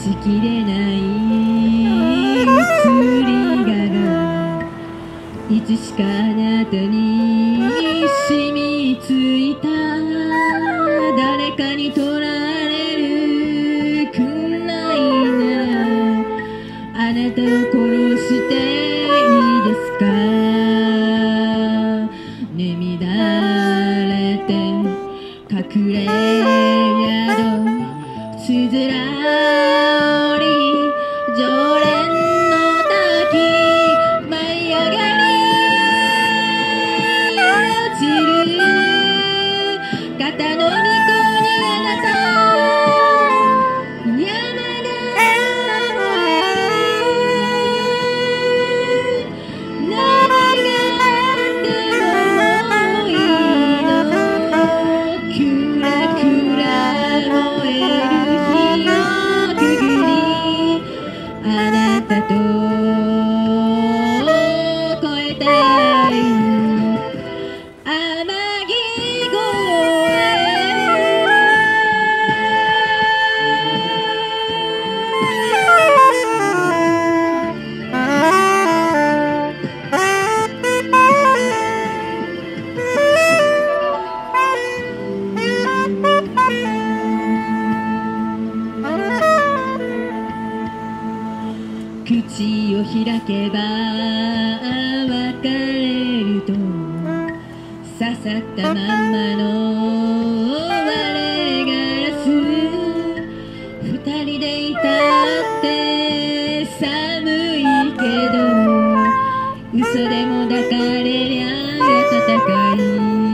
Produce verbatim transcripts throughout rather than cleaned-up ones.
しきれない移りがいつしかあなたに染みついた。誰かに取られるくらいならあなたを殺していいですか。眠だれて隠れ宿つづら折り常連の滝舞い上がり落ちる肩の向こうにあなた山が何があってもいいの。クラクラ燃える火をくぐりあなたと越えたい天城越え。口を開けば別れると刺さったまんまの割れガラス。二人でいたって寒いけど嘘でも抱かれりゃ暖かい。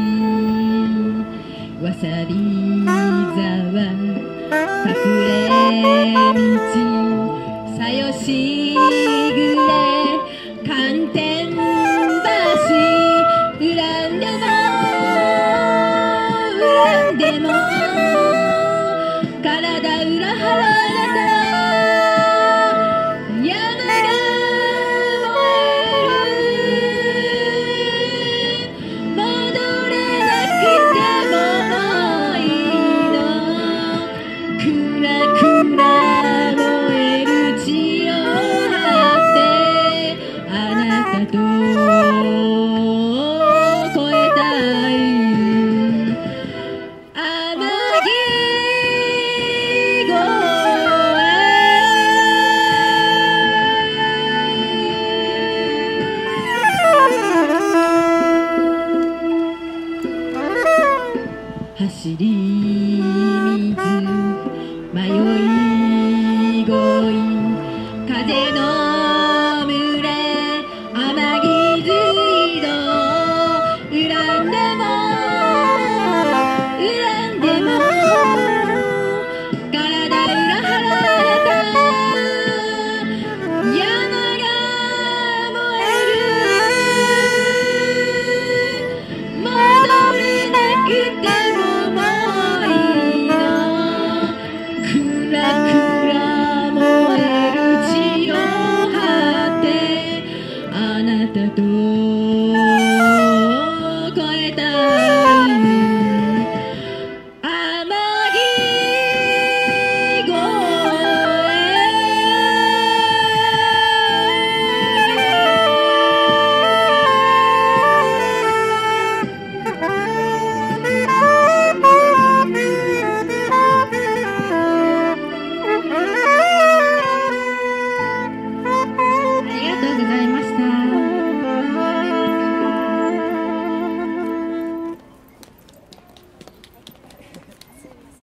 わさび沢隠れ道さよしぐれ寒天橋恨んでも恨んでも体裏腹あなた山が燃える戻れなくてもいいの。クラクラ燃える血を張ってあなたと越えたい天城越え。走り水迷い恋風の群れ天城水道恨んでも恨んでも体裏腹れた山が燃える戻れなくてももういいの。クラクラ燃える血を張ってあなたと